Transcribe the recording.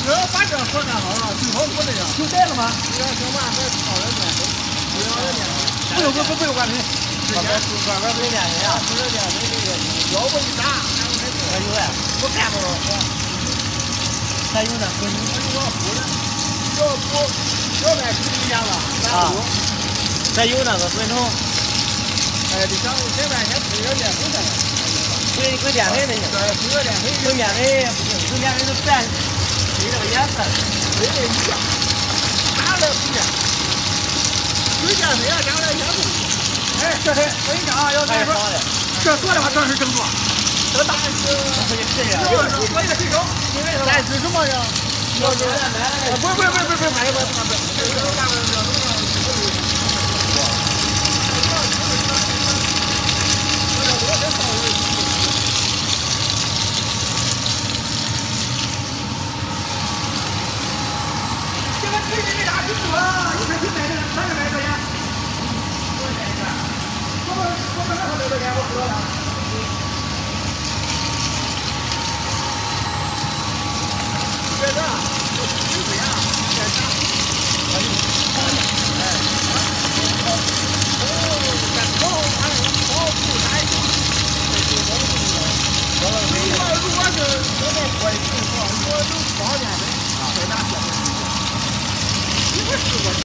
把这说干好了，最好不这样。 就这个吗？ 这个行吧，这炒的面粉，不要人面粉。 不用关心。 外边没面粉呀，不是面粉这个腰不一炸，还有哎，我看不着。 还有呢， 我糊的，要卖出去价了， 啊。再有那个滚筒。 哎，你想现在先推个面粉上来。 滚面粉那行。 对，推个面粉。 滚面粉不行，滚面粉是自然推这个颜色。 推的一样，哪来不一样？推面粉啊，哪来颜色？ 哎，这是我跟你讲啊，要这说，这做的话正是正做。这大是，我给你试一下。我一个水手， 但是什么呀？ 要是不，买一个这个推的没啥听说啊，一开始卖的300块钱。我们那600块钱我喝了。 这个，水水啊，再加，哎，再炒，还有炒不来一如果是这个锅一平说，如果能方便的，再拿这个，你们试过？